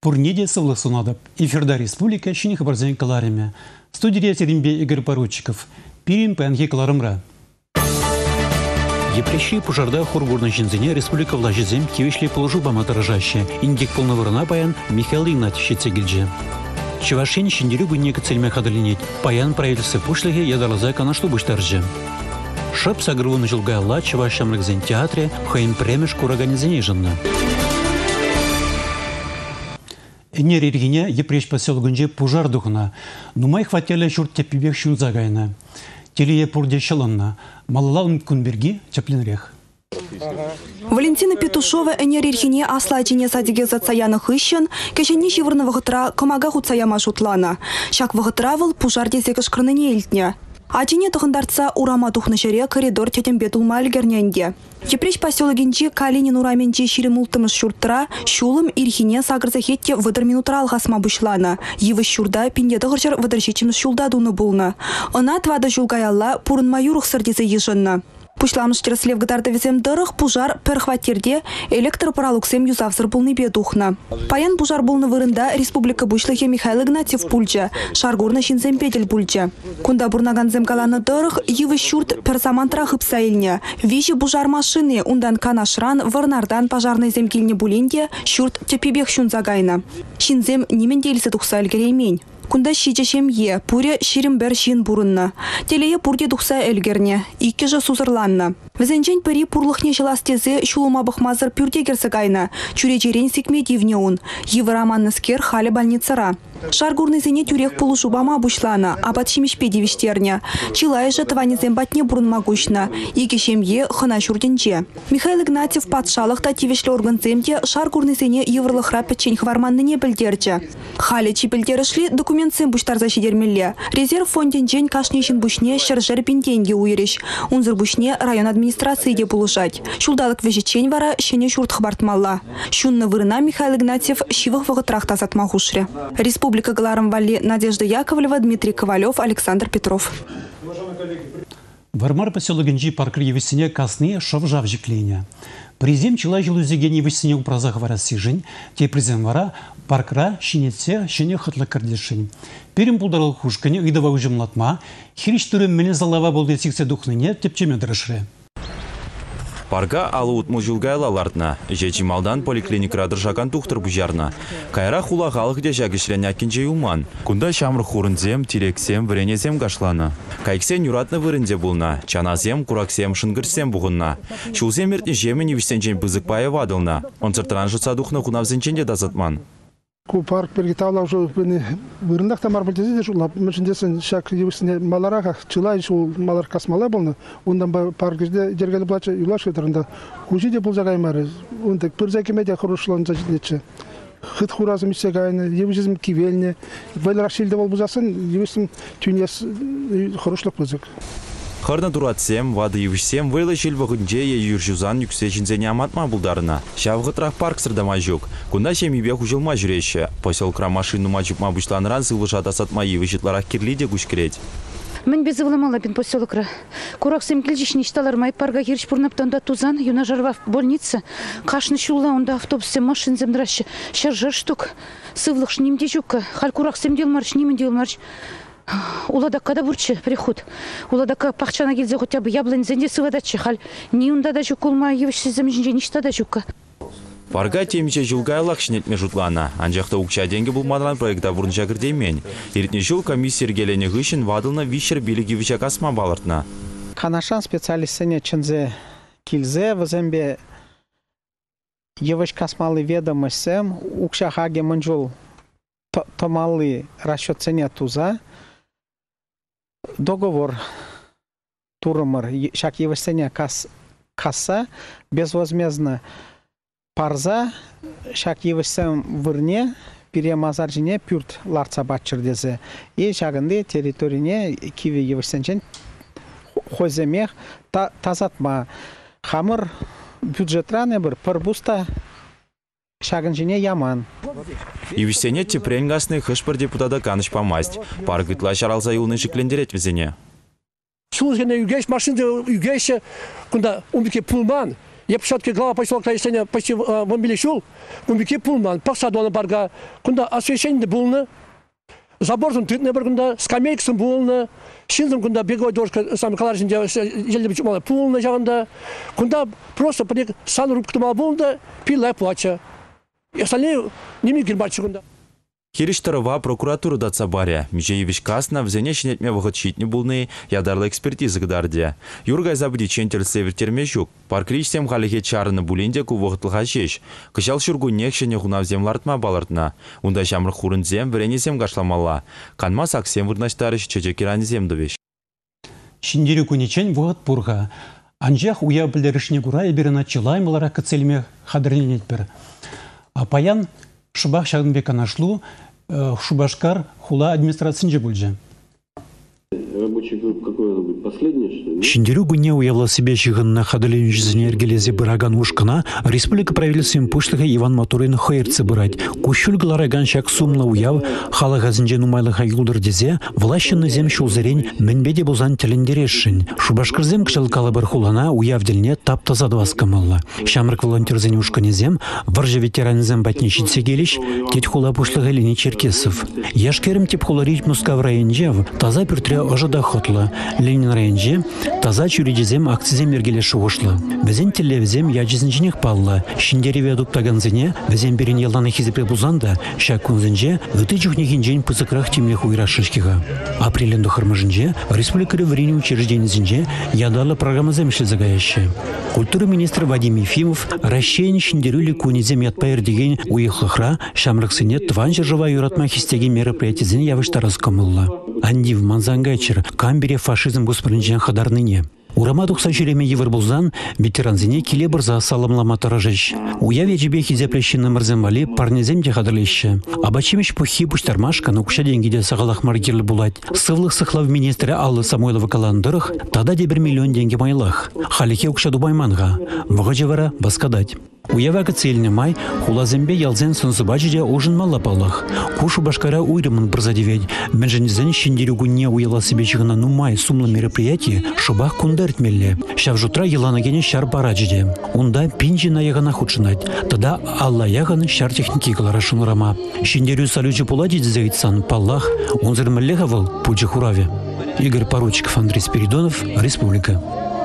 Пурниде сывлы сунадып. Эфирда республика шиних барзен калареме. Студия Терембе Игорь Поручиков. Пирин пэнхи каларымра. Епрещи пожарда хургурна жинзине республика влажизем кивишли положу баматаражаще. Индик полновырына паян Михаил Игнатьевич Цегильдже. Чевашин шиндерю гуннека цельме хадалинет. Паян правительство пушлихе ядалаза канашлу буштарже. Шап сагрвуны жылгайла чевашамрыкзен театре хайм премешку организенеженна. Энер иргине епрещ поселгунже пожар духна. Нумай хватели шурт тепибех шунзагайна. Телие пурде шаланна. Малалал мкунберги чаплинрех. Валентина Петушова энер иргине асладине садиге зацаяны хыщен, кешенни шивырны вғытра комага хуцая машутлана. Шак вғытравыл пожар дезегі шкрыныне илтне. Атине тұғындарца урама тухнышере коридор тетембе тулма ілгерненде. Епрещ поселогенче Калинин ураменче ширемултымыз шурттыра, шулым ирхине сагырзахетте выдыр минутра алғасма бұшлана. Евы шурда пиндеді ғыршыр выдыршечіміз шулда дуны бұлны. Она твады жулгаялла пурынма юрух сырдезі ежынна. Пушламыш тереслев гытарды везем дырых пужар перхватерде электропаралуксем юзавзыр булны бедухна. Паян пужар булны вырында республика бушлыхе Михаил Игнатьев пульча, шаргурна шинзем педель пульча. Кунда бурнаганзем каланы дырых евы шурт персамантра хыпсаильня. Вещи пужар машины ундан канашран варнардан пожарный земкильне буленде шурт тепибех шунзагайна. Шинзем немендельсы тухсаль гереймень. Кунда шичешем е, пуре ширимбер шин бурынна. Телее пурде духса элгерне, икке же сузырланна. Везенчен пери пурлыхне шеластезе шулума бахмазыр пюрдегерсы гайна. Чуречерен секмедивне он. Евараманны скер халі больницара. Шаргурный зене тюрек полушубама бушлана, а подшимиш педивиштерня. Чилай же тванезем батне бурын могущна. Икешем е хына шурденче. Михаил Игнатьев патшалых тативишлі органземде шаргурный зене еврлыхра печень хварманны не білдерче. Халі чипілдерішли документсем буштар защидермелле. Резерв фонденчен кашнешін бушне шаржер пентенге уйреш. Унзыр бушне район администрации де полушать. Шулдалык вежечень вара шене шурт хбартмалла. Шунны вырына Михаил Игнатьев шивых вағытрах тазат махушре. Республика Галаром Вали Надежда Яковлева, Дмитрий Ковалев, Александр Петров. Вармар поселогенчи паркр евесене касны шовжав жикления. Президент чила жилузеген евесене упразах вара сижень, те президент вара паркра шинетсе шене хатла кардешень. Перем пулдарал хушкане идова ужимлатма, хириш түрі мене залава болды сиксе духныне тепчеме дырышры. Парга алуут мужулгайлалардна, жечималдан поликлиникра дыржаган тухтыр бужарна. Кайра хула халык де жагишрен акинже юман. Кунда шамр хурынзем, тирексем, вренезем гашлана. Кайксен юратны вырынде булна, чаназем, кураксем, шынгырсем бугынна. Шулзем мертне жемен евістенчен бызык пая вадылна. Он цыртыран жытса духна кунавзенченде дазатман. Парк перегитавла уже вырындах тамар бөлтезе де жулап. Мышындесын шак евісіне малараға чылай жул малар касмала болны. Ондан парк жерде жергелі бұлача юлаш кетірінде. Хужи де бұл жағаймары. Онда пырзакеме де құрышылан жачынетші. Хыт хуразым ise gayne, евізім кивеліне. Байлар ашилде бол бұзасын, евісім түйнес құрышылық бұзық. Хырна дуратсем, вады евішсем, вайлы жил вағынже юржузан юксечінзене аматма бұлдарына. Шавғытрах парк сырдама жүк. Кунда шемибе хужылма жүреші. Поселкра машину мачупма бұшланыран зылвыжат асатма евішітларақ кирлиде күшкірет. Мен безывыламала бен поселокра. Кураксем кілжішін ішталар май парга хирш пурнаптанда тузан, юна жарва больница. Қашны шулла онда автобусем машин земдрашы. Шаржар штук. Сывлық шнимде жүкка. Хал кураксем делмарш, немен делмарш. Уладакка да бурчы приход. Уладакка пахчана келзе хотя бы яблонь зенде сывадачы. Хал ни унда да жүк олма евішсізім жінже ништа да жүкка. Парга темиче жылгайлақ шинетме жұтлана. Анжақта ұқша денге бұлмадан проекта бұрын жағырдеймен. Ерітне жыл комиссия ергелені ғышын вадылна вишер билігі вишак асма балыртна. Канашан специалистіне чынзе килзе візембе евыш касмалы ведомостем ұқша хаге мұнжыл томалы расчет цене туза. Договор турымыр шак евышсене касса безвозмездно парза шак евышсем вырне перемазар жіне пюрт ларца батчырдезе. И шагынды территорине киви евышсенчен хоземех тазатма. Хамыр бюджетраны бір пырбуста шагын жіне яман. Евішсене тепренгасны хышпыр депутата каныш помасть. Паргытла шаралза юлны жиклендерет везене. Шул жіне үгеш машинды үгеші, кунда умбеке пулман. Я початке глава поселка Исеня почти бомбили шел, бомбики пулман, пахсадуана барга, кунда освещение булны, забордың тытны бір күнда, скамейкасын булны, шинзым күнда беговой дорожка сами каларжын елді бічу малы пулны жағында, күнда просто сан рубктымал булны, пилай плача. И остальные неме гербачы күнда. Хириштарова прокуратура датса баря. Мижеевич касна в зенешін етме вғыт шитні бұлны ядарлы экспертизы гыдарде. Юргай забыди чентер север термешук. Паркричсем халихе чарыны бұлінде ку вғытлыға шеш. Кышал шүргу некшене ғунав землартма балартна. Унда жамыр хурын зем вренесем гашламала. Канма саксем вырнаштарыш чечекерани земдовеш. Шиндері күнечен вғыт бұрға. Анжақ уя білдерішіне күра еберіна чылаймылара кіцелме қадырленет бір. Апаян Шубах Шагнбек анашлу Шубашкар хула администрациясынче бульже. Рабочая группа какой она будет? Последняя, что ли? Шиндерю гуне уявла себе чыгынна хадыленчизине эргелезе быраган ушкана республика правительствен пушлыга Иван Матурин хайрцы бырать. Кущуль глараган шак сумла уяв хала газынче нумайлыга юлдыр дезе влащынны зем шулзерень менбеде бузан телендерешшин. Шубашкарзем кшалкалы бір хулана уяв делне таптаза дваскамалла. Шамрык волонтерзен ушканезем варжа ветеранзем батничитсе келиш тет хула пушлыга Лени Черкесов. Яшкерим тип хуларить муска в районжев таза пюртре ожада хотла. Ленин районже таза чуридезем акцизем ергелеші ошлы. Везен телевизем ячизінчінек палла. Шиндері ведуптаганзене везен берін елданы хизепе бузанда шак күнзенже гыты чухнехинжен пызыкрах темлех уйрашышкиға. Апреленду хармажынже республикары врени учрежденізінже ядалы программа земші загаяшы. Культура министр Вадим Ефимов расщейн шиндерюли кунезем ятпайыр деген уйықлықра шамрықсыне тван жыржыва юратма хистеге мероприятизен явыштарыз комылла. Андив манзангайчыр камбере фашизм госпринжен хадарныне. Урама тухса жүреме еварбулзан ветеранзине келе бірза саламлама таражыш. Уяве жебе хизеплещені мырземвали парнезем де хадырлещі. Абачемеш пухи пуштармашка нукша денгеде сағалақ маргерлі булать. Сывлық сықлав министрі Аллы Самойлова каландырых тада де 1 миллион деньги майлах. Халике укша дубайманға. Вға жевара баскадать. Уявага цельны май хулазембе ялзен сынсыбачыде ожын мала палах. Кушу башкара уйрымын бірзадевет. Менженізен шиндерюгуне уяла себе чығына нумай сумлы мероприятие шубах кундартмелле. Шавжутра еланагене шар бараджиде. Унда пинжи на ягана худшынать. Тада алла яганы шар техники каларашын урама. Шиндерю салючы пуладить заитсан паллах. Унзырмеллеговал пуджи хураве. Игорь Поручиков, Андрей Спиридонов, Республика.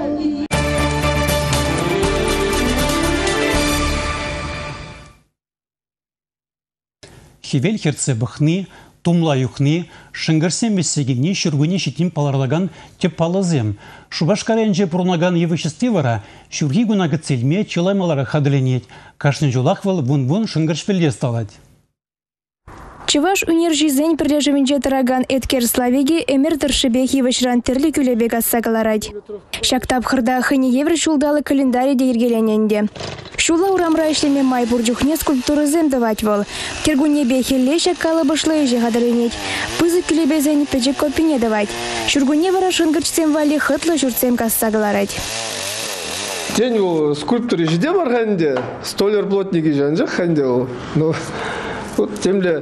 Хивель херце бахны, тумла юхны, шынгырсем бессегени шүргүне шитим паларлаган теп палазем. Шубашкаренже пурнаган евышестивара, шүрги гунага цельме чылаймалара хадыленет. Кашны жолахвал вун-вун шынгыршпелде сталать. Чуваш унержизень прилежевинже тараган эткер славеги эмертер шебехи вышран терлі күлебек ассагаларать. Шактап хырда хыне евр шулдалы календарий де ергелененде. Шула урамра ишлеме май бурджухне скульптуры земдавать вол. Кергуне бехелле шаккалы башлы же гадаленеть. Пызы күлебезен печек копине давать. Шургуне вара шынгырчсем вали хытлы журцем кассагаларать. День у скульптуры жиде барганде, столер-плотники жанжа ханде ол. Ну, вот темле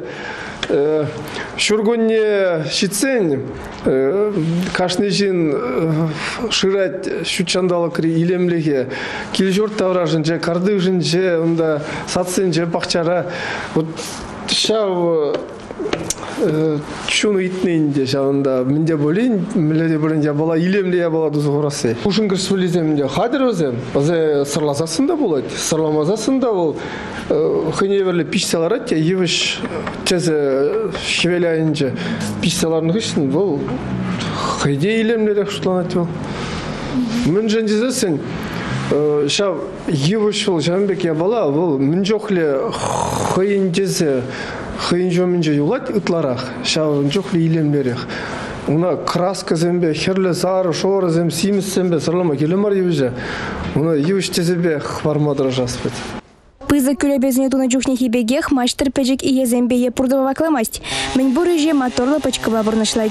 шургуне шицень, кашны жин ширать шучандалы кри илемлеге, килжорт тавражын же, кардык жин же, онда сатсен же бақчара. Вот шау чуну итнейінде шауында менде болейін, міледе болейінде бала илемле я бала дұзы құрасы. Ушын кірс сөйлеземінде қадыр өзем, өзі сырласасында болады, сырламазасында ол хыневерлі пишселар әтте, евіш чәзі шевеляйынже пишселарын күшін, бұл қайде илемлерек шутланат бол. Мен жәндезесін, шау евіш ол жәнбек я бала, бұл мен жоқле қайындезі хыйын жөмінже юлать ытларах, шау жоқлы илемлерек. Уна краска зембе, херле сары, шоры зем, симис зембе, сырлама келемар евіже. Уна евіш тезебе хвармадыра жаспет. Пызы күлебезіне туны жүхнехи бегех маштыр пәжік ие зембее пұрдыва вакламасть. Мен бұры же моторлы пачкыва бұрнышлайд.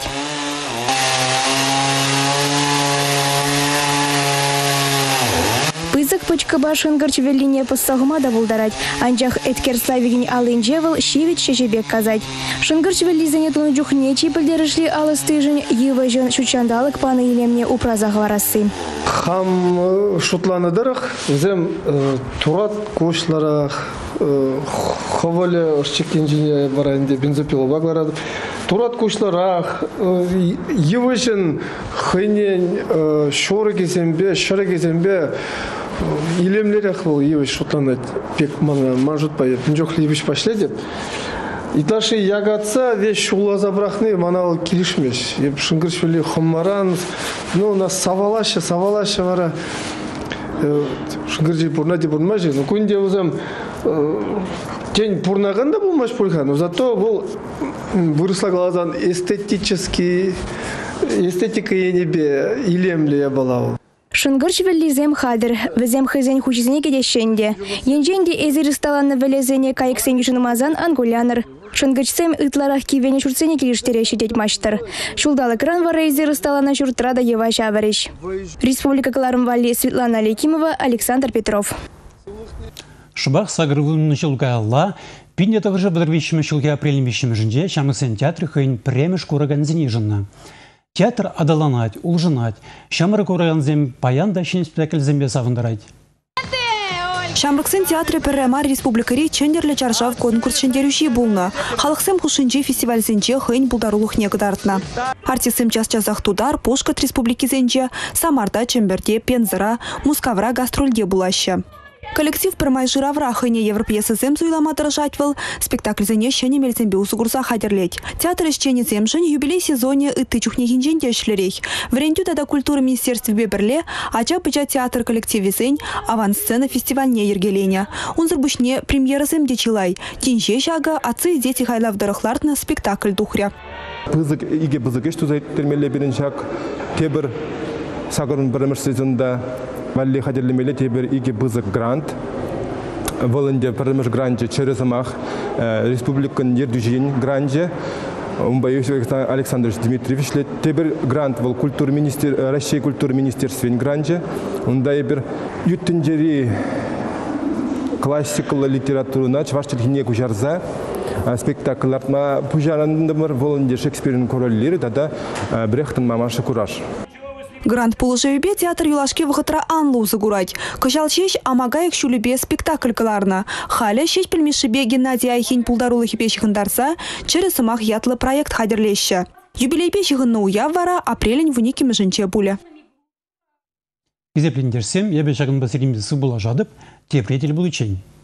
Пызык Привычка башын горчевелине постагыма да булдарать. Анчах эткер славигин алынжевыл шивит шежебек казать. Шынгырчевелизене туну жухнечи пылдерышли алыстыжын евыжын шучандалык паны илемне упраза гварасы. Хам шутланыдырых, зем турат кошларах, хавале шчекенжине баранде бензопила багларады. Турат кошларах, евыжын хынен шорыге зембе, илемлерах был евыж шутланать, пек манжутпай, пенжох либиш пошледет. И даже ягодца весь шула забрахны, манал килишмеш. Я шынгырчвели хоммаран, ну у нас савалаща вара. Шынгырчи пурнати пурнмажи, но кунде узам тень пурнаганда булмаш пульха, но зато был выросла глазан эстетика енебе, илемли я балау. Шынгырчвели зем хадыр, везем хызен хучизне кедещенде. Енженде эзир сталанны велезене кайыксен южынымазан ангуляныр. Шынгырчсем ытларах кивене шурцене килиштереши детмаштыр. Шулдалы кран вара эзир сталана шуртрада ева шавариш. Республика Кларымвали, Светлана Лекимова, Александр Петров. Шубах сагрывын шылгаалла, пинде тавыржа бадырвищемі шылге апрелемищемі жінде, шамысын театры хыйн премеш кураган жынна. Театр адаланать, улжынать, шамыры кураган паян да шин спектакль зембе савындарать. Шамрыксын театры Перремар республикари чендерлі чаржав конкурс чендерющий булна. Халықсым хушинче фестиваль зенче хыйн булдарулық негідартына. Артисым час-часах тудар Пошкат республики зенче, Самарда, Чемберде, Пензыра, Мускавра гастрольде булаще. Коллектив Пермай жиравра хыйне европьесы зем зуйлама дыржатвыл, спектакль зене шене мельзембе усугурса хадерлеть. Театр ишчене земжен юбилей сезоне ыты чухне хинженде шлерей. Врентю тада культуры министерстве беберле, ача пыча театр коллективе зень, авансцена фестивальне ергеленя. Унзыр бушне премьера земде чилай. Тинже шага, отцы и дети хайлав дырыхлартна спектакль духря. Пызык иге пызык тузай термеле бірін шак, тебір сағырын бірімір сезонда Валли хадерлемеле тебер иге бызык грант. Волонде пірімір гранте через амах республикан ердужин гранте. Умбаевич Александр Дмитриевич тебер грант вол Россия культур министерствен гранте. Унда ебер юттенджери классикал литературуна чваштельхине кужарза. Спектакльларна пужарандымыр волонде Шекспирин короллері тада брехтен мамашы кураж. Грант пулышевебе театр юлашке вғытра анлу загурать. Кыжал шеш амагайық шулебе спектакль кыларна. Халя шеш пельмешебе Геннадий Айхин пулдарулы хипе шығындарса, через самах ятлы проект хадерлеші. Юбилей пе шығынны уя вара апрелень вунике межінче пуля. Изеплендерсем, я бешагын басыримді сы була жадып, тепретел булычень.